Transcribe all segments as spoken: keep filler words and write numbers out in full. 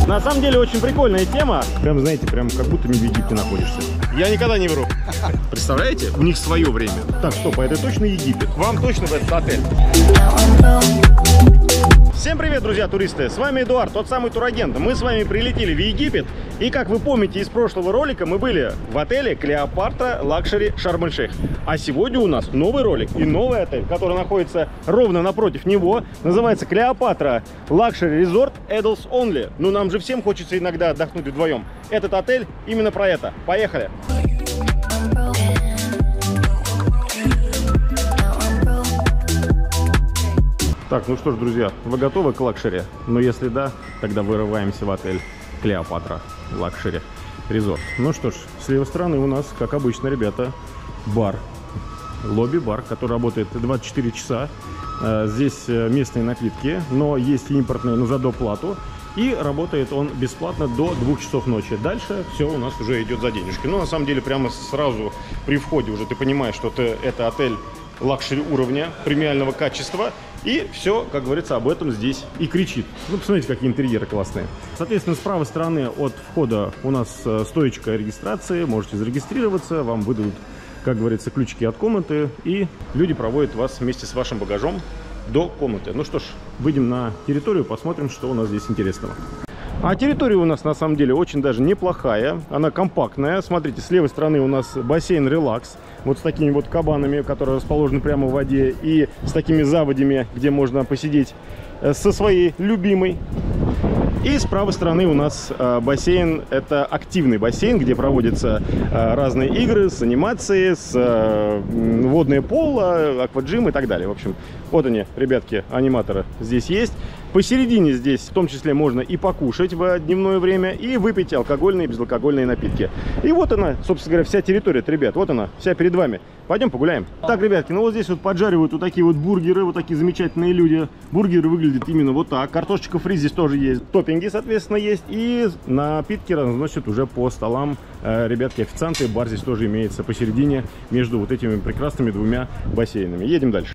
На самом деле очень прикольная тема. Прям, знаете, прям как будто не в Египте находишься. Я никогда не вру. Представляете? У них свое время. Так, стоп, а это точно Египет? Вам точно в этот отель? Всем привет, друзья, туристы! С вами Эдуард, тот самый турагент. Мы с вами прилетели в Египет. И, как вы помните из прошлого ролика, мы были в отеле Клеопатра Лакшери Шарм-эль-Шейх. А сегодня у нас новый ролик и новый отель, который находится ровно напротив него. Называется Клеопатра Лакшери Резорт Adults Only. Ну, нам же всем хочется иногда отдохнуть вдвоем. Этот отель именно про это. Поехали! Так, ну что ж, друзья, вы готовы к лакшери? Но если да, тогда вырываемся в отель Клеопатра Лакшери Резорт. Ну что ж, с левой стороны у нас, как обычно, ребята, бар. Лобби-бар, который работает двадцать четыре часа. Здесь местные напитки, но есть импортные, но за доплату. И работает он бесплатно до двух часов ночи. Дальше все у нас уже идет за денежки. Но на самом деле прямо сразу при входе уже ты понимаешь, что это, это отель лакшери уровня, премиального качества. И все, как говорится, об этом здесь и кричит. Ну, посмотрите, какие интерьеры классные. Соответственно, с правой стороны от входа у нас стоечка регистрации. Можете зарегистрироваться, вам выдадут, как говорится, ключики от комнаты. И люди проводят вас вместе с вашим багажом до комнаты. Ну что ж, выйдем на территорию, посмотрим, что у нас здесь интересного. А территория у нас на самом деле очень даже неплохая. Она компактная. Смотрите, с левой стороны у нас бассейн релакс. Вот с такими вот кабанами, которые расположены прямо в воде. И с такими заводями, где можно посидеть со своей любимой. И с правой стороны у нас э, бассейн. Это активный бассейн, где проводятся э, разные игры с анимацией, с э, водное поло, акваджим и так далее. В общем, вот они, ребятки, аниматоры здесь есть. Посередине здесь в том числе можно и покушать в дневное время, и выпить алкогольные и безалкогольные напитки. И вот она, собственно говоря, вся территория, ребят, вот она, вся перед вами. Пойдем погуляем. Так, ребятки, ну вот здесь вот поджаривают вот такие вот бургеры, вот такие замечательные люди. Бургеры выглядят именно вот так. Картошечка фри здесь тоже есть. Топпинги, соответственно, есть. И напитки разносят уже по столам э, ребятки, официанты. Бар здесь тоже имеется посередине между вот этими прекрасными двумя бассейнами. Едем дальше.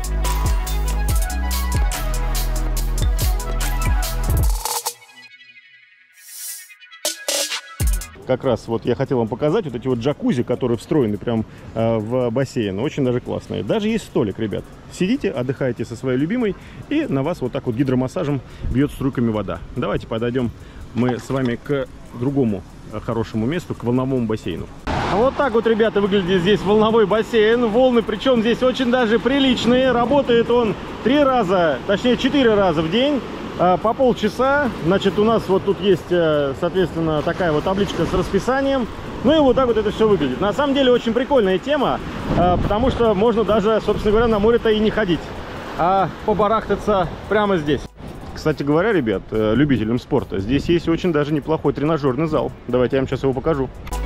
Как раз вот я хотел вам показать вот эти вот джакузи, которые встроены прям э, в бассейн. Очень даже классные. Даже есть столик, ребят. Сидите, отдыхаете со своей любимой, и на вас вот так вот гидромассажем бьет струйками вода. Давайте подойдем мы с вами к другому хорошему месту, к волновому бассейну. Вот так вот, ребята, выглядит здесь волновой бассейн. Волны, причем здесь очень даже приличные. Работает он три раза, точнее четыре раза в день. По полчаса. Значит, у нас вот тут есть, соответственно, такая вот табличка с расписанием. Ну и вот так вот это все выглядит. На самом деле очень прикольная тема, потому что можно даже, собственно говоря, на море-то и не ходить, а побарахтаться прямо здесь. Кстати говоря, ребят, любителям спорта, здесь есть очень даже неплохой тренажерный зал. Давайте я вам сейчас его покажу.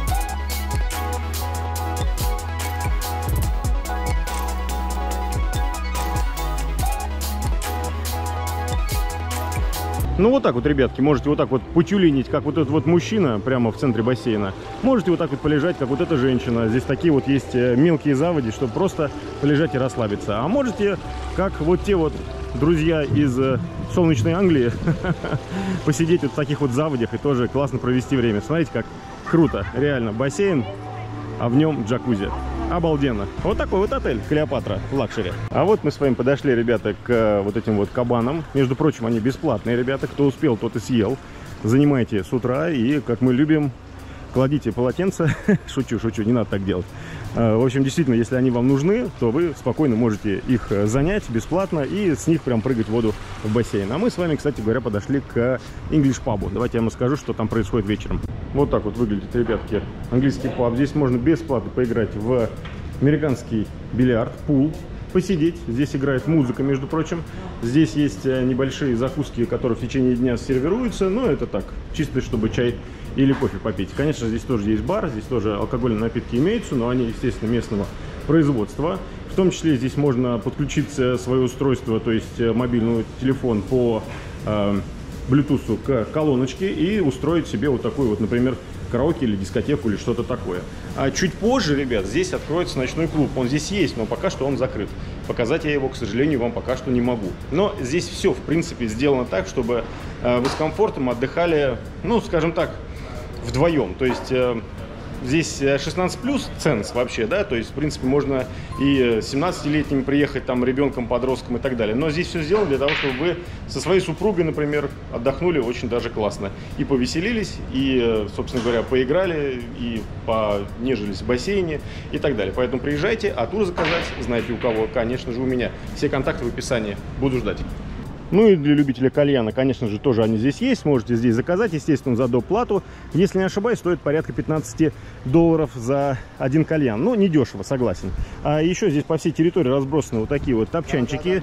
Ну вот так вот, ребятки, можете вот так вот потюлинить, как вот этот вот мужчина прямо в центре бассейна. Можете вот так вот полежать, как вот эта женщина. Здесь такие вот есть мелкие заводи, чтобы просто полежать и расслабиться. А можете, как вот те вот друзья из солнечной Англии, посидеть вот в таких вот заводях и тоже классно провести время. Смотрите, как круто. Реально, бассейн, а в нем джакузи. Обалденно. Вот такой вот отель Клеопатра Лакшери. А вот мы с вами подошли, ребята, к вот этим вот кабанам. Между прочим, они бесплатные, ребята. Кто успел, тот и съел. Занимайте с утра и, как мы любим, кладите полотенце. Шучу, шучу, не надо так делать. В общем, действительно, если они вам нужны, то вы спокойно можете их занять бесплатно и с них прям прыгать в воду в бассейн. А мы с вами, кстати говоря, подошли к English Pub. Давайте я вам расскажу, что там происходит вечером. Вот так вот выглядит, ребятки, английский паб. Здесь можно бесплатно поиграть в американский бильярд, пул, посидеть. Здесь играет музыка, между прочим. Здесь есть небольшие закуски, которые в течение дня сервируются. Но это так, чисто чтобы чай или кофе попить. Конечно, здесь тоже есть бар, здесь тоже алкогольные напитки имеются, но они, естественно, местного производства. В том числе здесь можно подключиться свое устройство, то есть мобильный телефон по э, Bluetooth к колоночке и устроить себе вот такой вот, например, караоке или дискотеку или что-то такое. А чуть позже, ребят, здесь откроется ночной клуб. Он здесь есть, но пока что он закрыт. Показать я его, к сожалению, вам пока что не могу. Но здесь все, в принципе, сделано так, чтобы э, вы с комфортом отдыхали, ну, скажем так, вдвоем. То есть э, здесь шестнадцать плюс ценз вообще, да, то есть, в принципе, можно и семнадцатилетним приехать, там, ребенком, подростком и так далее. Но здесь все сделано для того, чтобы вы со своей супругой, например, отдохнули очень даже классно. И повеселились, и, собственно говоря, поиграли, и понежились в бассейне и так далее. Поэтому приезжайте, а тур заказать знаете у кого, конечно же, у меня. Все контакты в описании. Буду ждать. Ну и для любителей кальяна, конечно же, тоже они здесь есть. Можете здесь заказать, естественно, за доп. Плату. Если не ошибаюсь, стоит порядка пятнадцати долларов за один кальян. Ну, недешево, согласен. А еще здесь по всей территории разбросаны вот такие вот топчанчики.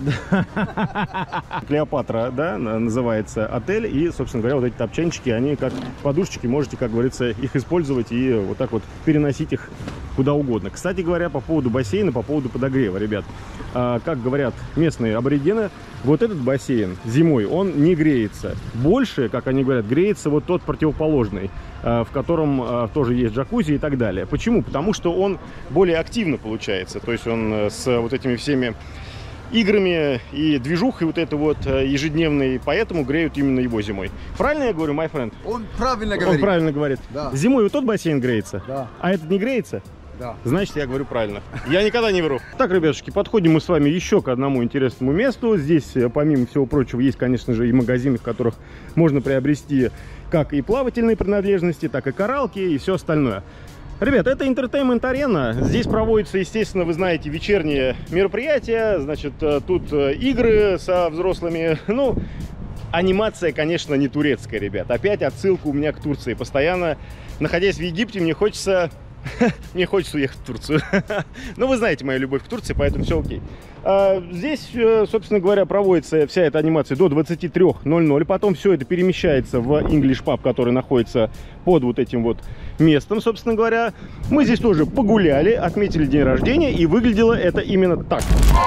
Клеопатра, да, называется отель. И, собственно говоря, вот эти топчанчики, они как подушечки, можете, как говорится, их использовать и вот так вот переносить их куда угодно. Кстати говоря, по поводу бассейна, по поводу подогрева, ребят. А, как говорят местные аборигены, вот этот бассейн зимой, он не греется. Больше, как они говорят, греется вот тот противоположный, в котором тоже есть джакузи и так далее. Почему? Потому что он более активно получается. То есть он с вот этими всеми играми и движухой вот это вот ежедневной, поэтому греют именно его зимой. Правильно я говорю, my friend? Он правильно говорит. Он правильно говорит. Да. Зимой вот тот бассейн греется, да. А этот не греется? Да. Значит, я говорю правильно. Я никогда не вру. Так, ребятушки, подходим мы с вами еще к одному интересному месту. Здесь, помимо всего прочего, есть, конечно же, и магазины, в которых можно приобрести как и плавательные принадлежности, так и коралки и все остальное. Ребят, это Entertainment Arena. Здесь проводятся, естественно, вы знаете, вечерние мероприятия. Значит, тут игры со взрослыми. Ну, анимация, конечно, не турецкая, ребят. Опять отсылка у меня к Турции. Постоянно, находясь в Египте, мне хочется... Мне хочется уехать в Турцию. Но вы знаете мою любовь к Турции, поэтому все окей. А, здесь, собственно говоря, проводится вся эта анимация до двадцати трёх ноль-ноль. Потом все это перемещается в English Pub, который находится под вот этим вот местом, собственно говоря. Мы здесь тоже погуляли, отметили день рождения, и выглядело это именно так.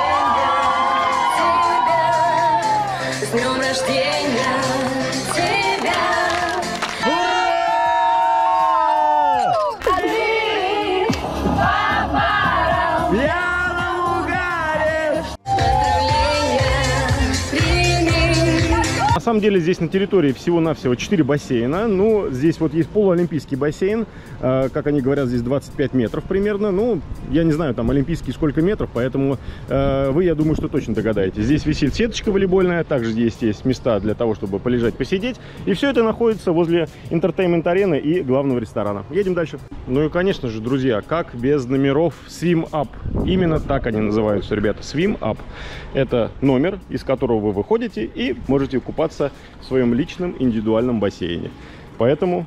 С днем рождения! На самом деле здесь на территории всего-навсего четыре бассейна. Ну, здесь вот есть полуолимпийский бассейн, э, как они говорят, здесь двадцать пять метров примерно. Ну, я не знаю, там олимпийский сколько метров, поэтому э, вы, я думаю, что точно догадаетесь. Здесь висит сеточка волейбольная, также здесь есть места для того, чтобы полежать, посидеть. И все это находится возле Entertainment Arena и главного ресторана. Едем дальше. Ну и, конечно же, друзья, как без номеров Swim Up. Именно так они называются, ребята. Swim Up. Это номер, из которого вы выходите и можете купаться в своем личном индивидуальном бассейне. Поэтому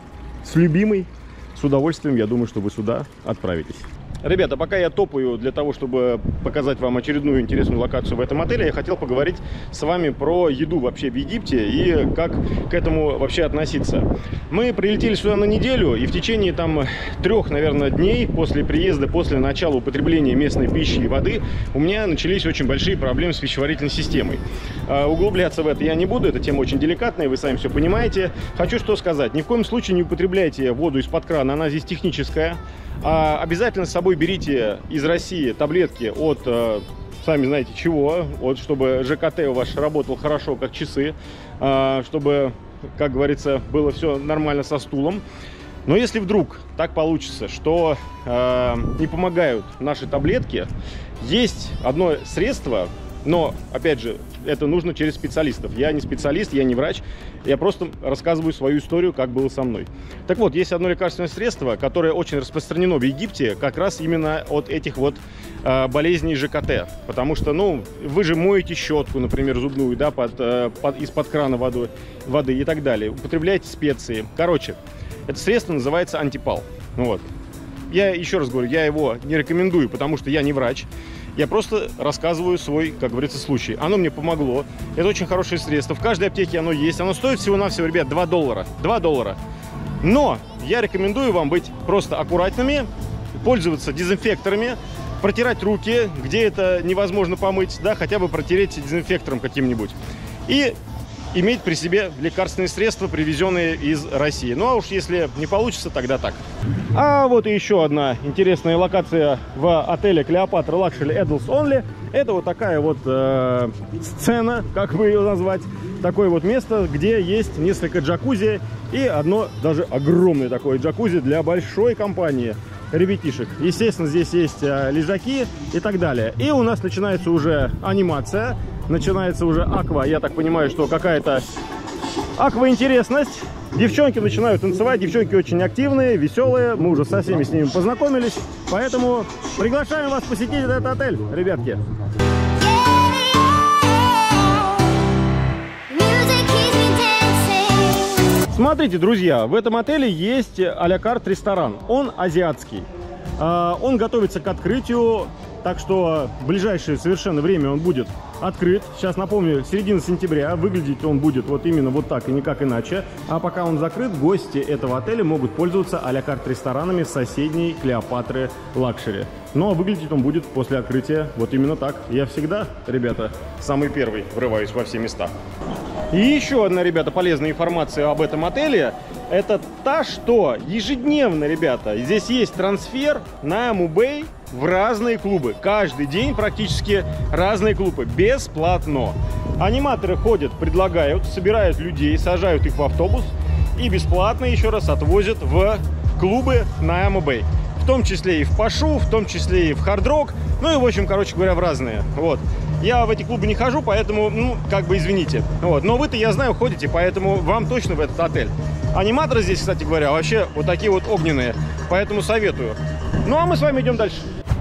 с любимой, с удовольствием, я думаю, что вы сюда отправитесь. Ребята, пока я топаю для того, чтобы показать вам очередную интересную локацию в этом отеле, я хотел поговорить с вами про еду вообще в Египте и как к этому вообще относиться. Мы прилетели сюда на неделю, и в течение там трех, наверное, дней после приезда, после начала употребления местной пищи и воды, у меня начались очень большие проблемы с пищеварительной системой. Углубляться в это я не буду, эта тема очень деликатная, вы сами все понимаете. Хочу что сказать, ни в коем случае не употребляйте воду из-под крана, она здесь техническая. А обязательно с собой берите из России таблетки от, э, сами знаете чего, от, чтобы ЖКТ у вас работал хорошо, как часы, э, чтобы, как говорится, было все нормально со стулом. Но если вдруг так получится, что э, не помогают наши таблетки, есть одно средство, но, опять же, это нужно через специалистов. Я не специалист, я не врач, я просто рассказываю свою историю, как было со мной. Так вот, есть одно лекарственное средство, которое очень распространено в Египте, как раз именно от этих вот э, болезней ЖКТ. Потому что, ну, вы же моете щетку, например, зубную, да, под, э, под, из-под крана воды, воды и так далее. Употребляете специи. Короче, это средство называется антипал. Ну, вот. Я еще раз говорю, я его не рекомендую, потому что я не врач. Я просто рассказываю свой, как говорится, случай. Оно мне помогло. Это очень хорошее средство. В каждой аптеке оно есть. Оно стоит всего-навсего, ребят, два доллара. два доллара. Но я рекомендую вам быть просто аккуратными, пользоваться дезинфекторами, протирать руки, где это невозможно помыть, да, хотя бы протереть дезинфектором каким-нибудь. И иметь при себе лекарственные средства, привезенные из России. Ну а уж если не получится, тогда так. А вот и еще одна интересная локация в отеле Клеопатра Luxury Adults Only. Это вот такая вот э, сцена, как бы ее назвать. Такое вот место, где есть несколько джакузи и одно даже огромное такое джакузи для большой компании ребятишек. Естественно, здесь есть э, лежаки и так далее. И у нас начинается уже анимация, начинается уже аква. Я так понимаю, что какая-то аква-интересность. Девчонки начинают танцевать, девчонки очень активные, веселые. Мы уже со всеми с ними познакомились. Поэтому приглашаем вас посетить этот отель, ребятки. Смотрите, друзья, в этом отеле есть а-ля карт ресторан. Он азиатский. Он готовится к открытию, так что в ближайшее совершенно время он будет открыт. Сейчас напомню, середина сентября. Выглядеть он будет вот именно вот так и никак иначе. А пока он закрыт, гости этого отеля могут пользоваться а-ля карт ресторанами соседней Клеопатры Лакшери. Ну а выглядеть он будет после открытия вот именно так. Я всегда, ребята, самый первый врываюсь во все места. И еще одна, ребята, полезная информация об этом отеле. Это та, что ежедневно, ребята, здесь есть трансфер на Аму-Бэй в разные клубы. Каждый день практически разные клубы. Бесплатно. Аниматоры ходят, предлагают, собирают людей, сажают их в автобус и бесплатно еще раз отвозят в клубы на Аму-Бэй. В том числе и в Пашу, в том числе и в Хард-Рок. Ну и, в общем, короче говоря, в разные. Вот. Я в эти клубы не хожу, поэтому, ну, как бы извините. Вот. Но вы-то, я знаю, ходите, поэтому вам точно в этот отель. Аниматоры здесь, кстати говоря, вообще вот такие вот огненные. Поэтому советую. Ну, а мы с вами идем дальше.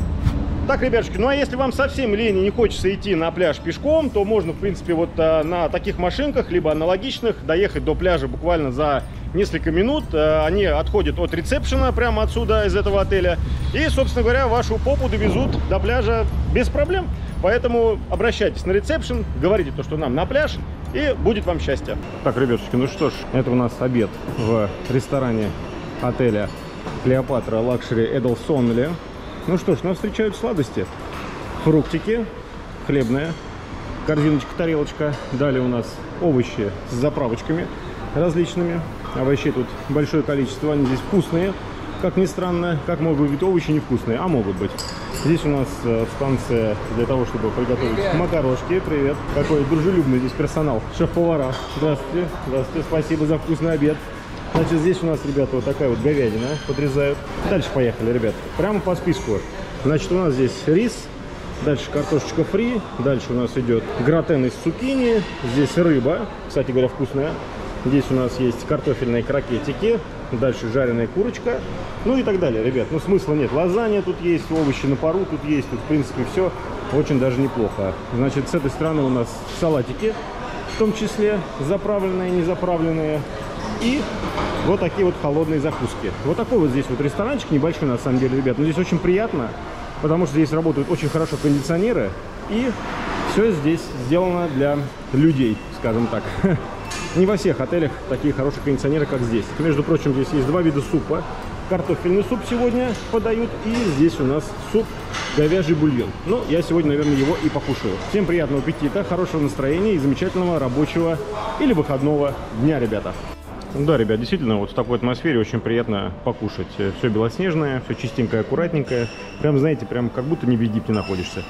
Так, ребятушки, ну а если вам совсем лень и не хочется идти на пляж пешком, то можно, в принципе, вот а, на таких машинках, либо аналогичных, доехать до пляжа буквально за несколько минут. А, они отходят от ресепшена прямо отсюда, из этого отеля. И, собственно говоря, вашу попу довезут до пляжа без проблем. Поэтому обращайтесь на ресепшн, говорите то, что нам на пляж, и будет вам счастье. Так, ребятушки, ну что ж, это у нас обед в ресторане отеля Клеопатра Luxury Adults Only. Ну что ж, нас встречают сладости. Фруктики, хлебная, корзиночка, тарелочка. Далее у нас овощи с заправочками различными. Овощей тут большое количество, они здесь вкусные. Как ни странно, как могут быть овощи невкусные, а могут быть. Здесь у нас э, станция для того, чтобы приготовить макарошки. Привет. Какой дружелюбный здесь персонал. Шеф-повара. Здравствуйте. Здравствуйте. Спасибо за вкусный обед. Значит, здесь у нас, ребята, вот такая вот говядина подрезают. Дальше поехали, ребят. Прямо по списку. Значит, у нас здесь рис. Дальше картошечка фри. Дальше у нас идет гратен из цукини. Здесь рыба. Кстати говоря, вкусная. Здесь у нас есть картофельные крокетики. Дальше жареная курочка. Ну и так далее, ребят. Ну, смысла нет. Лазанья тут есть, овощи на пару тут есть. Тут, в принципе, все очень даже неплохо. Значит, с этой стороны у нас салатики. В том числе заправленные, незаправленные. И вот такие вот холодные закуски. Вот такой вот здесь вот ресторанчик небольшой, на самом деле, ребят. Но здесь очень приятно, потому что здесь работают очень хорошо кондиционеры. И все здесь сделано для людей, скажем так. Не во всех отелях такие хорошие кондиционеры, как здесь. Между прочим, здесь есть два вида супа. Картофельный суп сегодня подают. И здесь у нас суп говяжий бульон. Ну, я сегодня, наверное, его и покушаю. Всем приятного аппетита, хорошего настроения и замечательного рабочего или выходного дня, ребята. Да, ребят, действительно, вот в такой атмосфере очень приятно покушать. Все белоснежное, все чистенькое, аккуратненькое. Прям, знаете, прям как будто не в Египте находишься.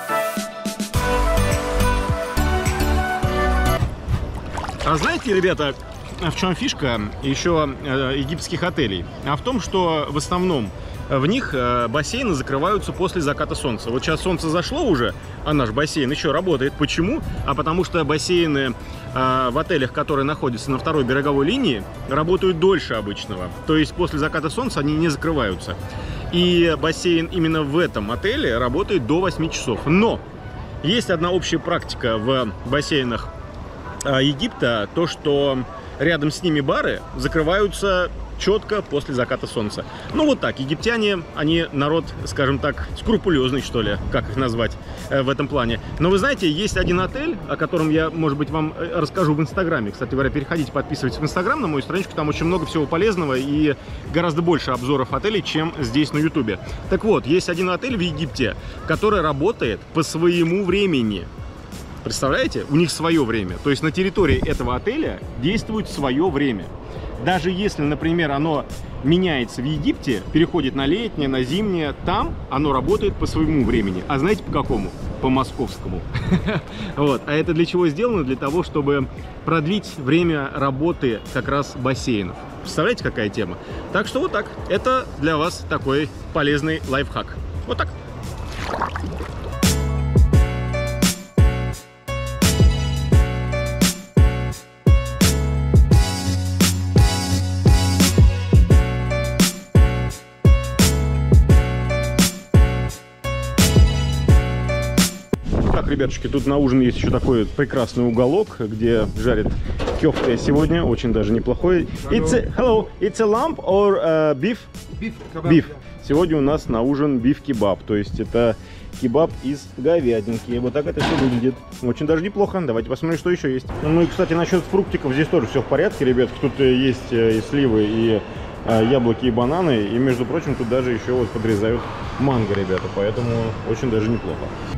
А знаете, ребята, в чем фишка еще э, египетских отелей? А в том, что в основном в них э, бассейны закрываются после заката солнца. Вот сейчас солнце зашло уже, а наш бассейн еще работает. Почему? А потому что бассейны э, в отелях, которые находятся на второй береговой линии, работают дольше обычного. То есть после заката солнца они не закрываются. И бассейн именно в этом отеле работает до восьми часов. Но есть одна общая практика в бассейнах Египта, то, что рядом с ними бары закрываются четко после заката солнца. Ну вот так, египтяне, они народ, скажем так, скрупулезный, что ли, как их назвать э, в этом плане. Но вы знаете, есть один отель, о котором я, может быть, вам расскажу в Инстаграме. Кстати говоря, переходите, подписывайтесь в Инстаграм на мою страничку, там очень много всего полезного и гораздо больше обзоров отелей, чем здесь на Ютубе. Так вот, есть один отель в Египте, который работает по своему времени. Представляете? У них свое время. То есть на территории этого отеля действует свое время. Даже если, например, оно меняется в Египте, переходит на летнее, на зимнее, там оно работает по своему времени. А знаете по какому? По московскому. Вот. А это для чего сделано? Для того, чтобы продлить время работы как раз бассейнов. Представляете, какая тема? Так что вот так. Это для вас такой полезный лайфхак. Вот так. Ребятушки, тут на ужин есть еще такой прекрасный уголок, где жарят кёфте сегодня, очень даже неплохой. It's a, hello, it's a lamb or uh, beef? Beef, kebab. Beef. Сегодня у нас на ужин биф-кебаб, то есть это кебаб из говядинки. Вот так это все выглядит. Очень даже неплохо. Давайте посмотрим, что еще есть. Ну и, кстати, насчет фруктиков здесь тоже все в порядке, ребятки. Тут есть и сливы, и яблоки, и бананы. И, между прочим, тут даже еще вот подрезают манго, ребята. Поэтому очень даже неплохо.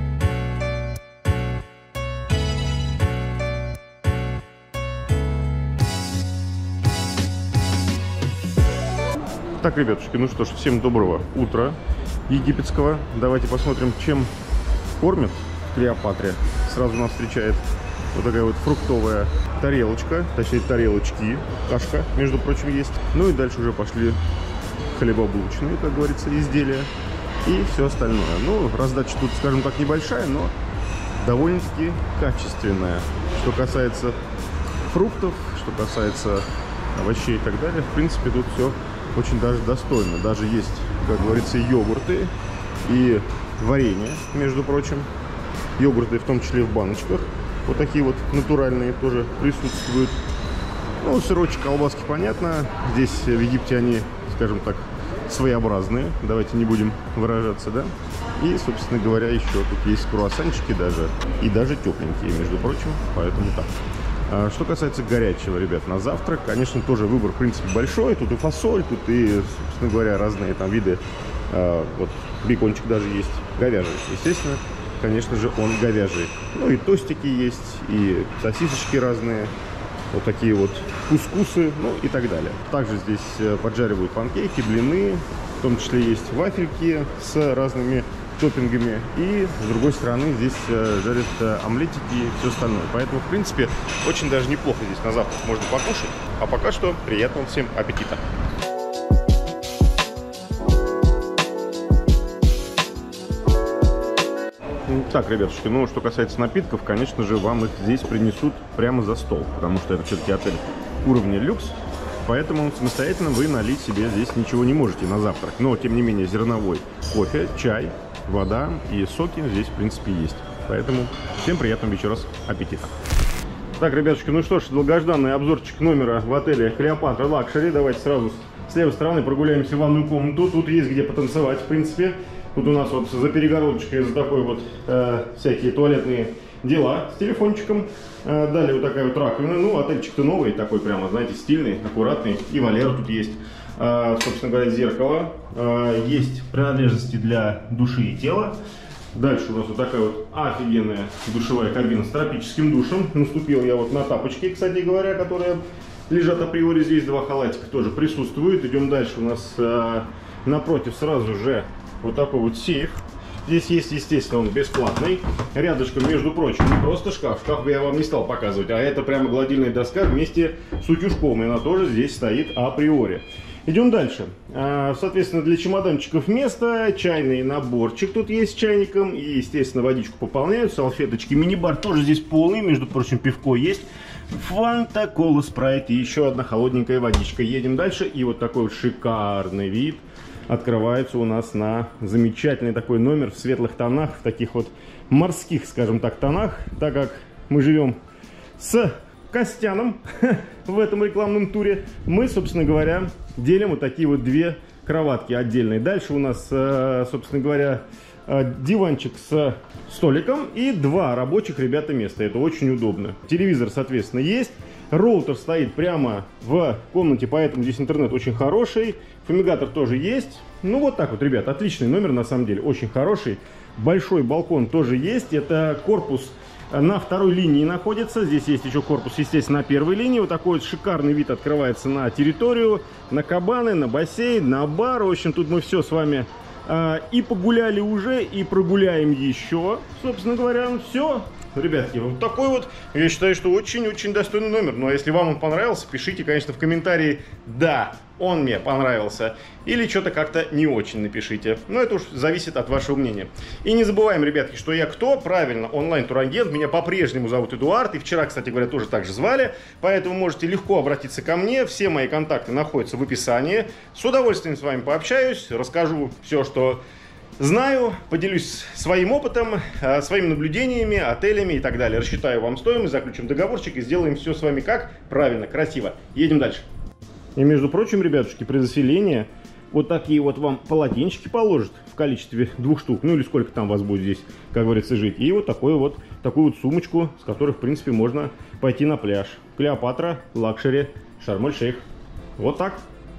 Так, ребятушки, ну что ж, всем доброго утра египетского. Давайте посмотрим, чем кормят в Клеопатре. Сразу нас встречает вот такая вот фруктовая тарелочка, точнее тарелочки, кашка, между прочим, есть. Ну и дальше уже пошли хлебобулочные, как говорится, изделия и все остальное. Ну, раздача тут, скажем так, небольшая, но довольно-таки качественная. Что касается фруктов, что касается овощей и так далее, в принципе, тут все очень даже достойно. Даже есть, как говорится, йогурты и варенье, между прочим. Йогурты в том числе в баночках. Вот такие вот натуральные тоже присутствуют. Ну, сырочек, колбаски, понятно. Здесь в Египте они, скажем так, своеобразные. Давайте не будем выражаться, да? И, собственно говоря, еще тут есть круассанчики даже. И даже тепленькие, между прочим. Поэтому так. Что касается горячего, ребят, на завтрак, конечно, тоже выбор, в принципе, большой. Тут и фасоль, тут и, собственно говоря, разные там виды. Вот бекончик даже есть, говяжий. Естественно, конечно же, он говяжий. Ну и тостики есть, и сосисочки разные. Вот такие вот кускусы, ну и так далее. Также здесь поджаривают панкейки, блины. В том числе есть вафельки с разными топпингами, и с другой стороны здесь жарят омлетики и все остальное. Поэтому, в принципе, очень даже неплохо здесь на завтрак можно покушать. А пока что приятного всем аппетита! Так, ребятушки, ну что касается напитков, конечно же, вам их здесь принесут прямо за стол, потому что это все-таки отель уровня люкс. Поэтому самостоятельно вы налить себе здесь ничего не можете на завтрак. Но, тем не менее, зерновой кофе, чай, вода и соки здесь, в принципе, есть. Поэтому всем приятного еще раз аппетита. Так, ребятушки, ну что ж, долгожданный обзорчик номера в отеле Клеопатра Лакшери. Давайте сразу с левой стороны прогуляемся в ванную комнату. Тут есть где потанцевать, в принципе. Тут у нас вот за перегородочкой, за такой вот э, всякие туалетные дела с телефончиком. Э, далее вот такая вот раковина. Ну, отельчик-то новый, такой прямо, знаете, стильный, аккуратный. И Валера тут есть. Э, собственно говоря, зеркало. Э, есть принадлежности для души и тела. Дальше у нас вот такая вот офигенная душевая кабина с тропическим душем. Наступил я вот на тапочки, кстати говоря, которые лежат априори. Здесь два халатика тоже присутствуют. Идем дальше. У нас э, напротив сразу же вот такой вот сейф. Здесь есть, естественно, он бесплатный. Рядышком, между прочим, не просто шкаф. Шкаф я вам не стал показывать, а это прямо гладильная доска вместе с утюжком. И она тоже здесь стоит априори. Идем дальше. Соответственно, для чемоданчиков место. Чайный наборчик тут есть с чайником. И, естественно, водичку пополняют. Салфеточки. Мини-бар тоже здесь полный. Между прочим, пивко есть. Фанта, кола, спрайт и еще одна холодненькая водичка. Едем дальше. И вот такой вот шикарный вид открывается у нас на замечательный такой номер в светлых тонах, в таких вот морских, скажем так, тонах, так как мы живем с Костяном в этом рекламном туре, мы, собственно говоря, делим вот такие вот две кроватки отдельные. Дальше у нас, собственно говоря, диванчик с столиком и два рабочих, ребята, места. Это очень удобно. Телевизор, соответственно, есть. Роутер стоит прямо в комнате, поэтому здесь интернет очень хороший. Фумигатор тоже есть. Ну вот так вот, ребят, отличный номер на самом деле, очень хороший. Большой балкон тоже есть. Это корпус на второй линии находится. Здесь есть еще корпус, естественно, на первой линии. Вот такой вот шикарный вид открывается на территорию, на кабаны, на бассейн, на бар. В общем, тут мы все с вами э, и погуляли уже, и прогуляем еще. Собственно говоря, ну все. Ребятки, вот такой вот, я считаю, что очень-очень достойный номер. Ну а если вам он понравился, пишите, конечно, в комментарии «Да, он мне понравился». Или что-то как-то не очень напишите. Но это уж зависит от вашего мнения. И не забываем, ребятки, что я кто? Правильно, онлайн-турагент. Меня по-прежнему зовут Эдуард. И вчера, кстати говоря, тоже так же звали. Поэтому можете легко обратиться ко мне. Все мои контакты находятся в описании. С удовольствием с вами пообщаюсь. Расскажу все, что знаю, поделюсь своим опытом, своими наблюдениями, отелями и так далее. Рассчитаю вам стоимость, заключим договорчик и сделаем все с вами как правильно, красиво. Едем дальше. И между прочим, ребятушки, при заселении вот такие вот вам полотенчики положат в количестве двух штук. Ну или сколько там вас будет здесь, как говорится, жить. И вот такую вот, такую вот сумочку, с которой, в принципе, можно пойти на пляж. Клеопатра, лакшери, Шарм-эль-Шейх. Вот так.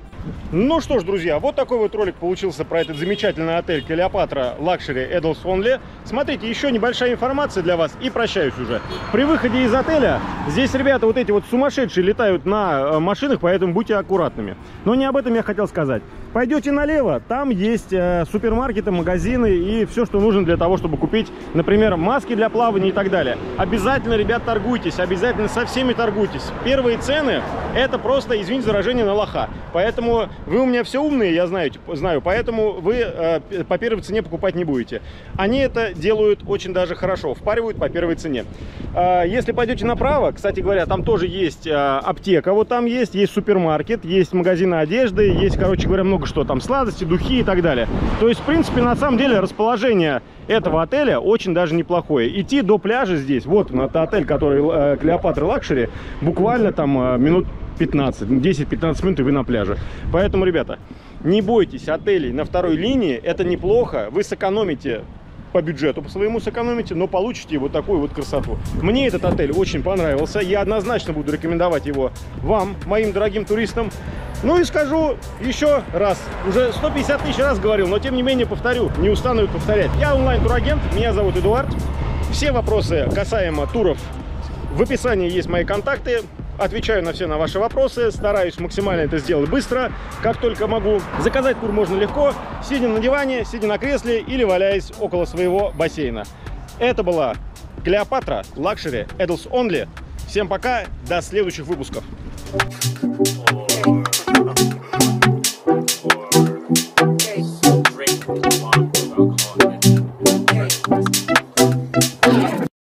Ну что ж, друзья, вот такой вот ролик получился про этот замечательный отель Клеопатра Luxury Adults Only. Смотрите, еще небольшая информация для вас и прощаюсь уже. При выходе из отеля здесь, ребята, вот эти вот сумасшедшие летают на машинах, поэтому будьте аккуратными. Но не об этом я хотел сказать. Пойдете налево, там есть э, супермаркеты, магазины и все, что нужно для того, чтобы купить, например, маски для плавания и так далее. Обязательно, ребят, торгуйтесь, обязательно со всеми торгуйтесь. Первые цены — это просто, извините за выражение, на лоха. Поэтому вы у меня все умные, я знаю, знаю поэтому вы э, по первой цене покупать не будете. Они это делают очень даже хорошо, впаривают по первой цене. Э, если пойдете направо, кстати говоря, там тоже есть э, аптека, вот там есть, есть супермаркет, есть магазины одежды, есть, короче говоря, много что там, сладости, духи и так далее. То есть, в принципе, на самом деле расположение этого отеля очень даже неплохое. Идти до пляжа здесь, вот он, это отель, который э, Клеопатра Лакшери, буквально там э, минут пятнадцать, десять-пятнадцать минут и вы на пляже. Поэтому, ребята, не бойтесь отелей на второй линии, это неплохо, вы сэкономите по бюджету, по своему сэкономите, но получите вот такую вот красоту. Мне этот отель очень понравился, я однозначно буду рекомендовать его вам, моим дорогим туристам. Ну и скажу еще раз, уже сто пятьдесят тысяч раз говорил, но тем не менее повторю, не устану повторять. Я онлайн-турагент, меня зовут Эдуард. Все вопросы касаемо туров в описании есть мои контакты. Отвечаю на все на ваши вопросы, стараюсь максимально это сделать быстро, как только могу. Заказать тур можно легко, сидя на диване, сидя на кресле или валяясь около своего бассейна. Это была Клеопатра Luxury Adults Only. Всем пока, до следующих выпусков.